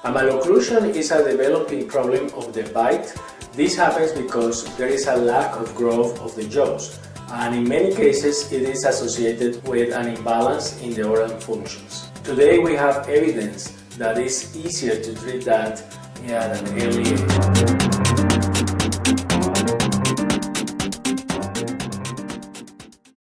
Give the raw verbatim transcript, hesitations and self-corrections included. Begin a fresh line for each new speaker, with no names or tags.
A malocclusion is a developing problem of the bite. This happens because there is a lack of growth of the jaws, and in many cases it is associated with an imbalance in the oral functions. Today we have evidence that it's easier to treat that at an early age.